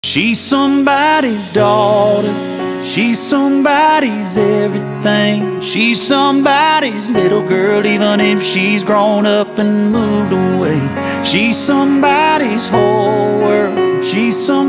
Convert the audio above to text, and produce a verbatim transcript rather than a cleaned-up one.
She's somebody's daughter, she's somebody's everything. She's somebody's little girl, even if she's grown up and moved away. She's somebody's whole world, she's somebody's